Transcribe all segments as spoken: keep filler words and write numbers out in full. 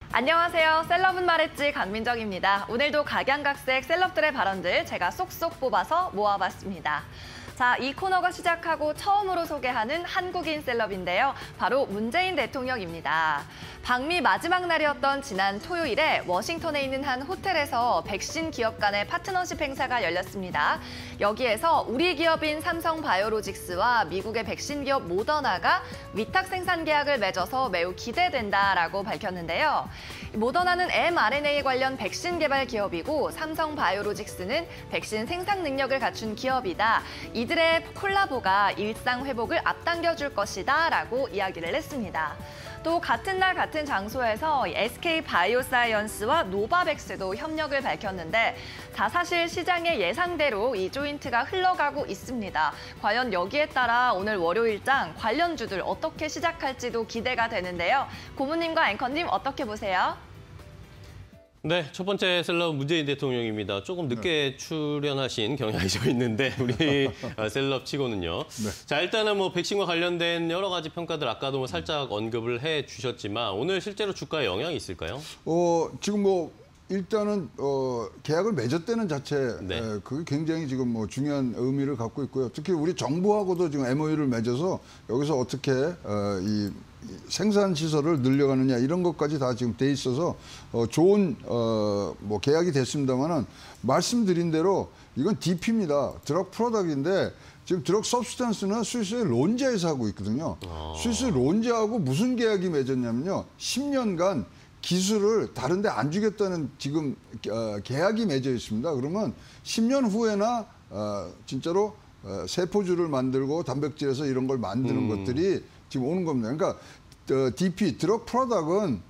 안녕하세요. 셀럽은 말했지 강민정입니다. 오늘도 각양각색 셀럽들의 발언들 제가 쏙쏙 뽑아서 모아봤습니다. 자, 이 코너가 시작하고 처음으로 소개하는 한국인 셀럽인데요. 바로 문재인 대통령입니다. 방미 마지막 날이었던 지난 토요일에 워싱턴에 있는 한 호텔에서 백신 기업 간의 파트너십 행사가 열렸습니다. 여기에서 우리 기업인 삼성바이오로직스와 미국의 백신 기업 모더나가 위탁 생산 계약을 맺어서 매우 기대된다라고 밝혔는데요. 모더나는 엠알엔에이 관련 백신 개발 기업이고 삼성바이오로직스는 백신 생산 능력을 갖춘 기업이다. 이들의 콜라보가 일상 회복을 앞당겨줄 것이다 라고 이야기를 했습니다. 또 같은 날 같은 장소에서 에스케이바이오사이언스와 노바백스도 협력을 밝혔는데 자, 사실 시장의 예상대로 이 조인트가 흘러가고 있습니다. 과연 여기에 따라 오늘 월요일장 관련주들 어떻게 시작할지도 기대가 되는데요. 고모님과 앵커님 어떻게 보세요? 네, 첫 번째 셀럽 문재인 대통령입니다. 조금 늦게 네. 출연하신 경향이 좀 있는데 우리 셀럽 치고는요. 네. 자, 일단은 뭐 백신과 관련된 여러 가지 평가들 아까도 뭐 살짝 언급을 해 주셨지만 오늘 실제로 주가에 영향이 있을까요? 어, 지금 뭐 일단은 어, 계약을 맺었다는 자체 네. 에, 그게 굉장히 지금 뭐 중요한 의미를 갖고 있고요. 특히 우리 정부하고도 지금 엠오유를 맺어서 여기서 어떻게 어, 이 생산 시설을 늘려가느냐 이런 것까지 다 지금 돼 있어서 어, 좋은 어, 뭐 계약이 됐습니다만은 말씀드린 대로 이건 디피입니다. 드럭 프로덕트인데 지금 드럭 서브스탄스는 스위스의 론자에서 하고 있거든요. 아. 스위스 론자하고 무슨 계약이 맺었냐면요. 십 년간 기술을 다른 데 안 주겠다는 지금 어, 계약이 맺어 있습니다. 그러면 십 년 후에나 어, 진짜로 어, 세포주를 만들고 단백질에서 이런 걸 만드는 음. 것들이 지금 오는 겁니다. 그러니까 어, 디피, 드럭 프로덕트는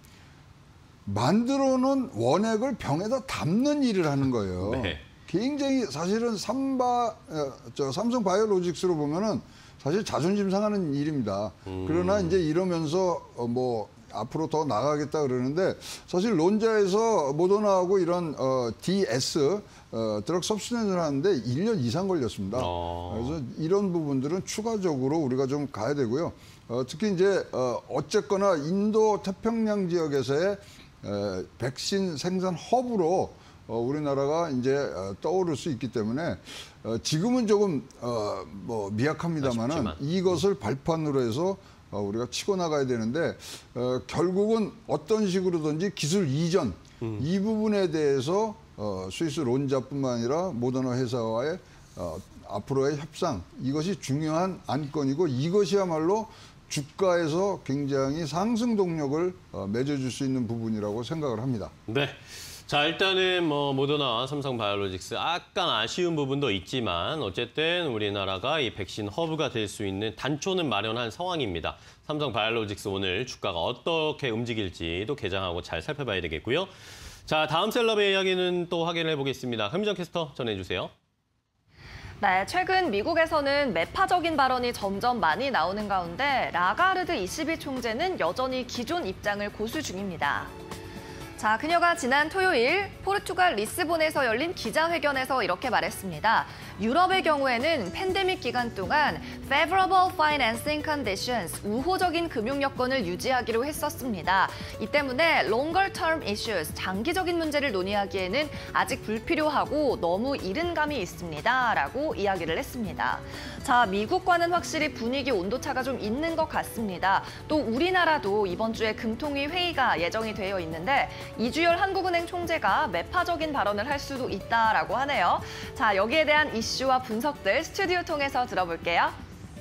만들어 놓은 원액을 병에다 담는 일을 하는 거예요. 네. 굉장히 사실은 삼바, 어, 저 삼성 바이오로직스로 보면은 사실 자존심 상하는 일입니다. 음. 그러나 이제 이러면서 어, 뭐 앞으로 더 나가겠다 그러는데 사실 론자에서 모더나하고 이런 어, 디에스 어, 드럭 서브스탄스를 하는데 일 년 이상 걸렸습니다. 어. 그래서 이런 부분들은 추가적으로 우리가 좀 가야 되고요. 어, 특히 이제 어, 어쨌거나 인도 태평양 지역에서의 에, 백신 생산 허브로 어, 우리나라가 이제 어, 떠오를 수 있기 때문에 어, 지금은 조금 어, 뭐 미약합니다만은 아쉽지만. 이것을 발판으로 해서 어, 우리가 치고 나가야 되는데 어, 결국은 어떤 식으로든지 기술 이전 음. 이 부분에 대해서 어, 스위스 론자뿐만 아니라 모더나 회사와의 어, 앞으로의 협상 이것이 중요한 안건이고 이것이야말로 주가에서 굉장히 상승 동력을 어, 맺어줄 수 있는 부분이라고 생각을 합니다. 네. 자, 일단은 뭐 모더나와 삼성바이오로직스 약간 아쉬운 부분도 있지만 어쨌든 우리나라가 이 백신 허브가 될 수 있는 단초는 마련한 상황입니다. 삼성바이오로직스 오늘 주가가 어떻게 움직일지도 개장하고 잘 살펴봐야 되겠고요. 자, 다음 셀럽의 이야기는 또 확인을 해보겠습니다. 김민정 캐스터 전해주세요. 네, 최근 미국에서는 매파적인 발언이 점점 많이 나오는 가운데 라가르드 이시비 총재는 여전히 기존 입장을 고수 중입니다. 자, 그녀가 지난 토요일 포르투갈 리스본에서 열린 기자회견에서 이렇게 말했습니다. 유럽의 경우에는 팬데믹 기간 동안 favorable financing conditions, 우호적인 금융 여건을 유지하기로 했었습니다. 이 때문에 longer term issues, 장기적인 문제를 논의하기에는 아직 불필요하고 너무 이른 감이 있습니다. 라고 이야기를 했습니다. 자, 미국과는 확실히 분위기 온도차가 좀 있는 것 같습니다. 또 우리나라도 이번 주에 금통위 회의가 예정이 되어 있는데 이주열 한국은행 총재가 매파적인 발언을 할 수도 있다라고 하네요. 자, 여기에 대한 이슈와 분석들 스튜디오 통해서 들어볼게요.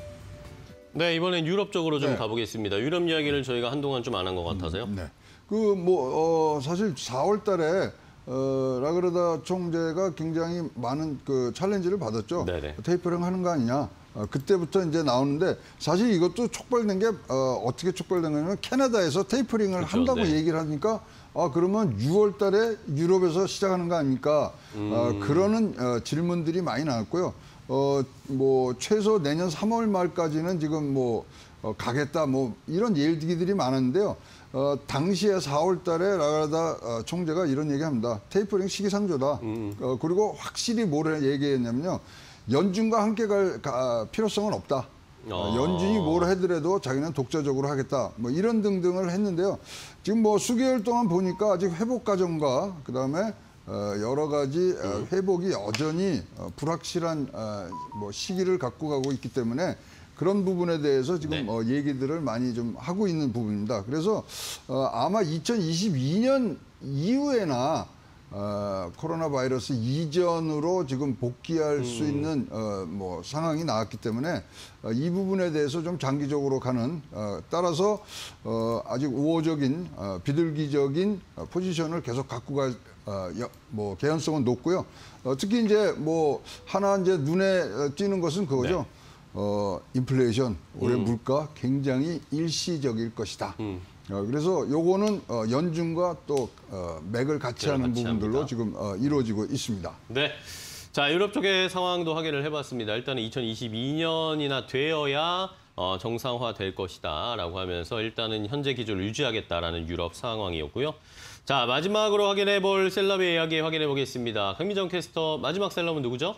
네, 이번엔 유럽 쪽으로 좀 네. 가보겠습니다. 유럽 이야기를 저희가 한동안 좀 안 한 것 같아서요. 음, 네. 그 뭐 어, 사실 사월 달에 어, 라가르다 총재가 굉장히 많은 그 챌린지를 받았죠. 네네. 테이퍼링 하는 거 아니냐. 어, 그때부터 이제 나오는데 사실 이것도 촉발된 게 어, 어떻게 촉발된 거냐면 캐나다에서 테이퍼링을 그렇죠, 한다고 네. 얘기를 하니까 아 그러면 유월 달에 유럽에서 시작하는 거 아닙니까? 음. 어, 그러는 어, 질문들이 많이 나왔고요. 어, 뭐 최소 내년 삼월 말까지는 지금 뭐 어, 가겠다 뭐 이런 얘기들이 많았는데요. 어, 당시에 사월 달에 라가르다 어, 총재가 이런 얘기합니다. 테이퍼링 시기상조다. 음. 어, 그리고 확실히 뭐를 얘기했냐면요. 연준과 함께 갈 가, 필요성은 없다. 어. 연준이 뭘 하더라도 자기는 독자적으로 하겠다. 뭐 이런 등등을 했는데요. 지금 뭐 수개월 동안 보니까 아직 회복 과정과 그다음에 어, 여러 가지 어, 회복이 여전히 어, 불확실한 어, 뭐 시기를 갖고 가고 있기 때문에 그런 부분에 대해서 지금 네. 어, 얘기들을 많이 좀 하고 있는 부분입니다. 그래서 어, 아마 이천이십이 년 이후에나 어, 코로나 바이러스 이전으로 지금 복귀할 수 있는 어, 뭐 상황이 나왔기 때문에 어, 이 부분에 대해서 좀 장기적으로 가는 어, 따라서 어, 아직 우호적인 어, 비둘기적인 어, 포지션을 계속 갖고 갈 어, 여, 뭐 개연성은 높고요. 어, 특히 이제 뭐 하나 이제 눈에 띄는 것은 그거죠. 네. 어, 인플레이션 올해 음. 물가 굉장히 일시적일 것이다. 음. 어, 그래서 요거는 어, 연준과 또 어, 맥을 같이 맥을 하는 같이 부분들로 합니다. 지금 어, 이루어지고 있습니다. 네. 자, 유럽 쪽의 상황도 확인을 해봤습니다. 일단은 이천이십이 년이나 되어야 어, 정상화 될 것이다라고 하면서 일단은 현재 기조를 유지하겠다라는 유럽 상황이었고요. 자, 마지막으로 확인해 볼 셀럽의 이야기 확인해 보겠습니다. 강민정 캐스터, 마지막 셀럽은 누구죠?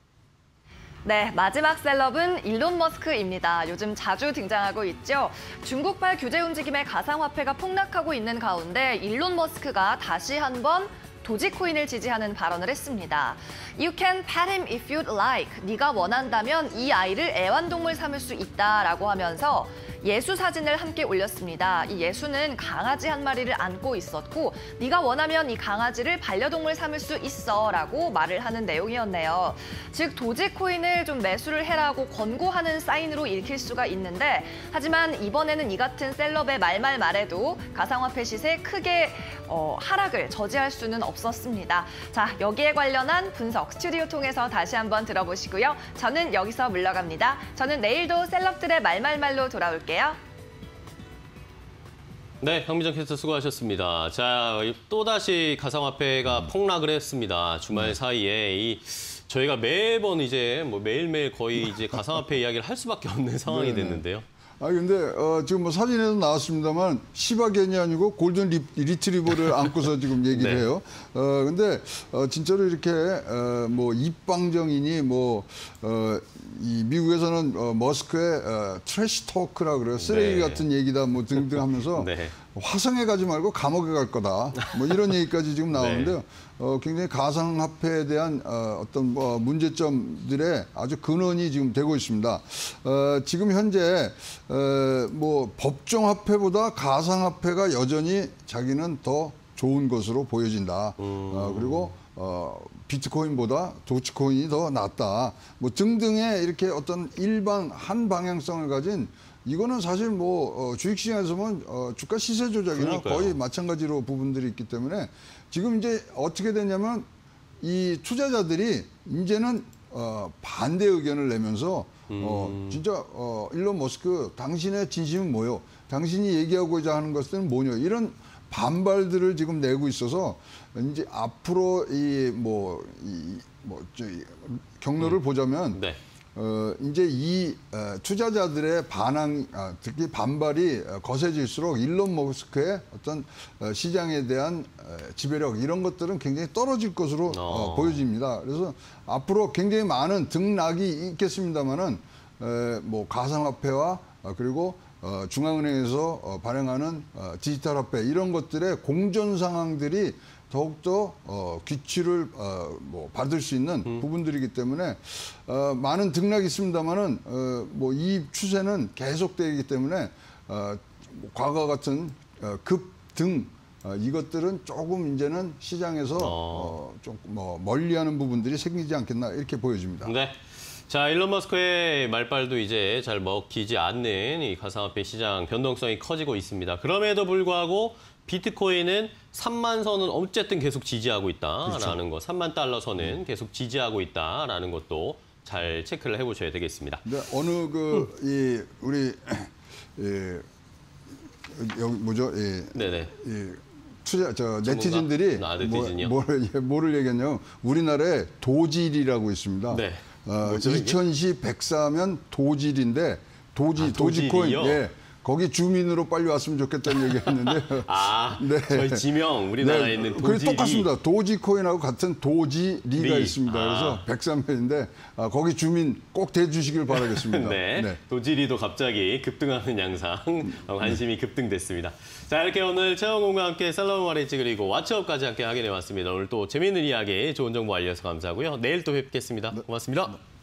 네, 마지막 셀럽은 일론 머스크입니다. 요즘 자주 등장하고 있죠. 중국발 규제 움직임에 가상화폐가 폭락하고 있는 가운데 일론 머스크가 다시 한번 도지코인을 지지하는 발언을 했습니다. You can pet him if you'd like. 네가 원한다면 이 아이를 애완동물 삼을 수 있다라고 하면서 예수 사진을 함께 올렸습니다. 이 예수는 강아지 한 마리를 안고 있었고 네가 원하면 이 강아지를 반려동물 삼을 수 있어라고 말을 하는 내용이었네요. 즉 도지코인을 좀 매수를 해라고 권고하는 사인으로 읽힐 수가 있는데 하지만 이번에는 이 같은 셀럽의 말말 말에도 가상화폐 시세 크게 어, 하락을 저지할 수는 없었습니다. 자, 여기에 관련한 분석 스튜디오 통해서 다시 한번 들어보시고요. 저는 여기서 물러갑니다. 저는 내일도 셀럽들의 말말말로 돌아올게요. 네, 강민정 캐스터 수고하셨습니다. 자, 또다시 가상화폐가 폭락을 했습니다. 주말 사이에 이 저희가 매번 이제 뭐 매일매일 거의 이제 가상화폐 이야기를 할 수밖에 없는 상황이 네네. 됐는데요. 아 근데 어, 지금 뭐 사진에도 나왔습니다만 시바견이 아니고 골든 리, 리트리버를 안고서 지금 얘기를 네. 해요. 어 근데 어, 진짜로 이렇게 어, 뭐 입방정이니 뭐 어, 이 미국에서는 어, 머스크의 어, 트래시 토크라 그래요. 쓰레기 네. 같은 얘기다 뭐 등등 하면서 네. 화성에 가지 말고 감옥에 갈 거다. 뭐 이런 얘기까지 지금 나오는데요. 네. 어, 굉장히 가상화폐에 대한 어, 어떤 뭐 문제점들의 아주 근원이 지금 되고 있습니다. 어, 지금 현재 어, 뭐 법정화폐보다 가상화폐가 여전히 자기는 더 좋은 것으로 보여진다. 음. 어, 그리고 어, 비트코인보다 도치코인이 더 낫다. 뭐 등등의 이렇게 어떤 일반 한 방향성을 가진 이거는 사실 뭐 어, 주식시장에서 보면 어, 주가 시세 조작이나 그러니까요. 거의 마찬가지로 부분들이 있기 때문에 지금 이제 어떻게 되냐면 이 투자자들이 이제는 어, 반대 의견을 내면서 어, 음. 진짜 어, 일론 머스크 당신의 진심은 뭐요? 당신이 얘기하고자 하는 것은 뭐냐? 이런 반발들을 지금 내고 있어서 이제 앞으로 이 뭐 이 뭐 저기 경로를 음. 보자면 네. 어, 이제 이 어, 투자자들의 반항, 아, 특히 반발이 어, 거세질수록 일론 머스크의 어떤 어, 시장에 대한 어, 지배력 이런 것들은 굉장히 떨어질 것으로 어, 어. 보여집니다. 그래서 앞으로 굉장히 많은 등락이 있겠습니다만은 뭐 가상화폐와 어, 그리고 어, 중앙은행에서 어, 발행하는 어, 디지털 화폐 이런 것들의 공존 상황들이 더욱더 어, 귀취를 어, 뭐 받을 수 있는 음. 부분들이기 때문에 어, 많은 등락이 있습니다만은 어, 뭐 이 추세는 계속되기 때문에 어, 뭐 과거 같은 어, 급등 어, 이것들은 조금 이제는 시장에서 어. 어, 좀 뭐 멀리하는 부분들이 생기지 않겠나 이렇게 보여집니다. 네. 자, 일론 머스크의 말빨도 이제 잘 먹히지 않는 이 가상화폐 시장 변동성이 커지고 있습니다. 그럼에도 불구하고 비트코인은 삼만 선은 어쨌든 계속 지지하고 있다라는 그렇죠. 거, 삼만 달러 선은 계속 지지하고 있다라는 것도 잘 체크를 해보셔야 되겠습니다. 근데 어느 그 이 우리 이 여기 뭐죠? 이, 네네. 이 투자 저 네티즌들이 아, 네티즌이요? 뭐, 뭘, 뭐를 얘기했냐면 우리나라에 도질이라고 있습니다. 네. 어, 뭐죠, 이게? 이천시 백사면 도질인데 도지 아, 도지코인 도질이요? 예. 거기 주민으로 빨리 왔으면 좋겠다는 얘기를 했는데 아, 네. 저희 지명 우리나라에 있는 그게 도지리. 똑같습니다. 도지코인하고 같은 도지리가 리. 있습니다. 아. 그래서 백삼면인데 아, 거기 주민 꼭 대주시길 바라겠습니다. 네. 네. 도지리도 갑자기 급등하는 양상, 어, 관심이 급등됐습니다. 자, 이렇게 오늘 최영훈과 함께 셀럽 마리지 그리고 왓츠업까지 함께 하게 되었습니다. 오늘 또 재미있는 이야기, 좋은 정보 알려서 감사하고요. 내일 또 뵙겠습니다. 고맙습니다.